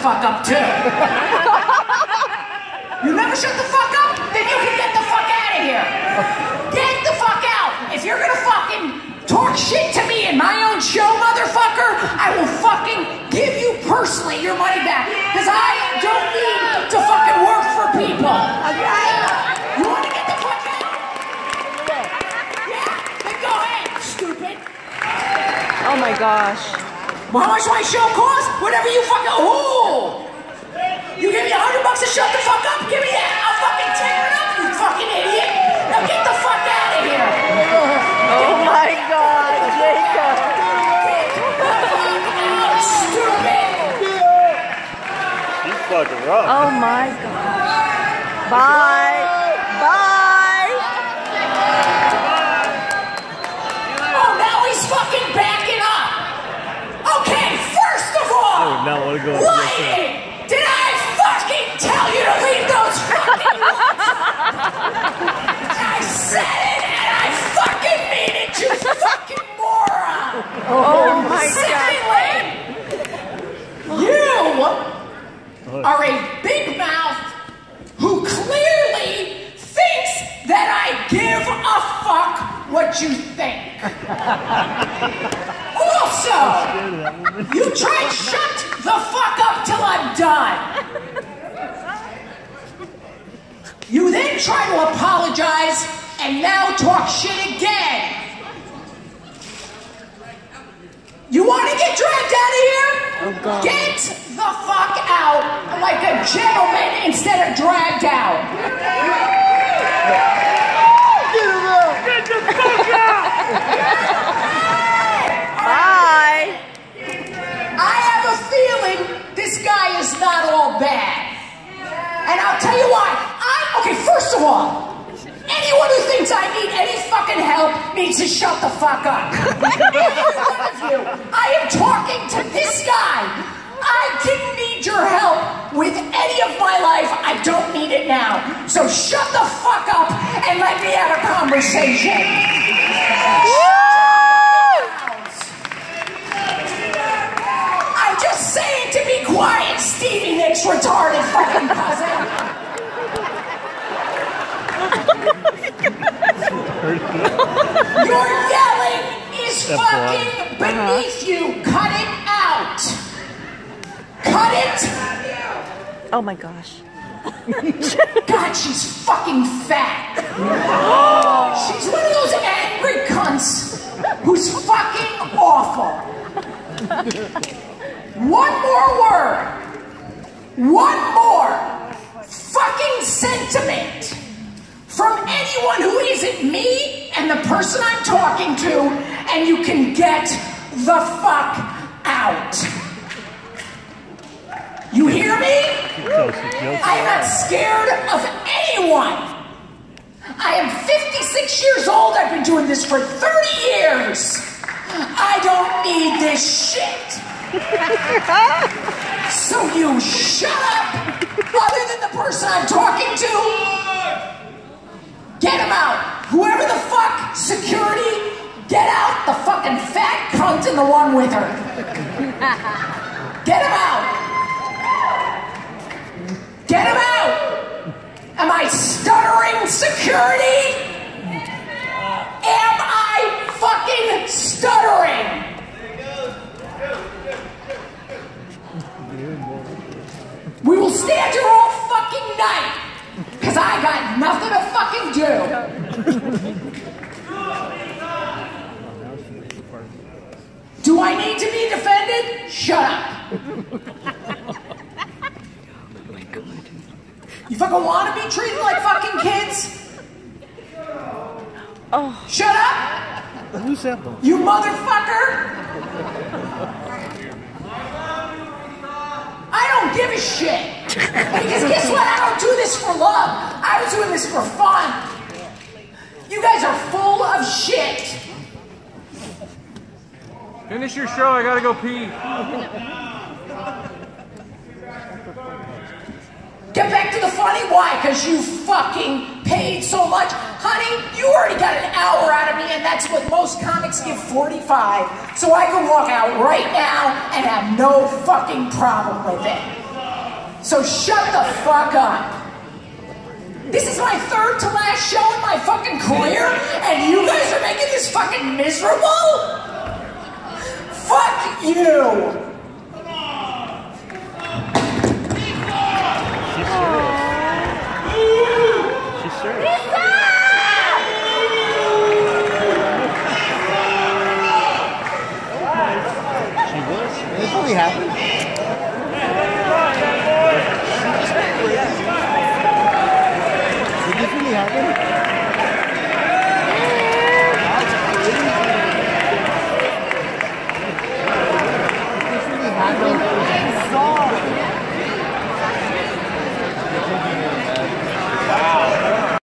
fuck up too. You never shut the fuck up? Then you can get the fuck out of here. Get the fuck out. If you're gonna fucking talk shit to me in my own show, motherfucker, I will fucking give you personally your money back. Because I don't need to fucking work for people. Okay? You wanna get the fuck out? Yeah? Then go ahead, stupid. Oh my gosh. Well, how much my show cost? Whatever you fucking... Oh! You give me $100 to shut the fuck up? Give me that. I'll fucking tear it up, you fucking idiot. Now get the fuck out of here. Oh my God, Jacob. Get the fuck out, stupid. He's fucking rough. Oh my gosh. Bye. Bye. Oh, now he's fucking backing up. Okay, first of all, I would not want to go. lying. Did I fucking tell you to leave those fucking ones? I said it and I fucking mean it, you fucking moron! Oh my God. You are a big mouth who clearly thinks that I give a fuck what you think. Also, you try and shut the fuck up till I'm done. You then try to apologize and now talk shit again. You want to get dragged out of here? Oh God. Get the fuck out like a gentleman instead of dragged out. Get him out! Get the fuck out! Bye. I have a feeling this guy is not all bad. And I'll tell you why. Okay, first of all, anyone who thinks I need any fucking help needs to shut the fuck up. Every one of you, I am talking to this guy. I didn't need your help with any of my life. I don't need it now. So shut the fuck up and let me have a conversation. I'm just saying to be quiet, Stevie Nicks' retarded fucking cousin. Your yelling is fucking beneath you. Cut it out. Cut it. Oh my gosh. God, she's fucking fat. She's one of those angry cunts who's fucking awful. One more word. One more fucking sentiment from anyone who isn't me and the person I'm talking to, and you can get the fuck out. You hear me? I'm not scared of anyone. I am 56 years old. I've been doing this for 30 years. I don't need this shit. So you shut up. Other than the person I'm talking to, get him out. Whoever the fuck, security, get out the fucking fat cunt and the one with her. Get him out. Get him out. Am I stuttering, security? Am I fucking stuttering? We will stand here all fucking night. Because I got nothing to fucking do. Do I need to be defended? Shut up. You fucking want to be treated like fucking kids? Oh. Shut up. Who's that one? You motherfucker. I don't give a shit. Because guess what? I don't do this for love. I was doing this for fun. You guys are full of shit. Finish your show, I gotta go pee. Get back to the funny. Why? Because you fucking paid so much. Honey, you already got an hour out of me, and that's what most comics give 45. So I can walk out right now and have no fucking problem with it. So shut the fuck up. This is my third to last show in my fucking career, and you guys are making this fucking miserable? Fuck you! She's serious. She's serious. She was. This really happened? Did this really happen?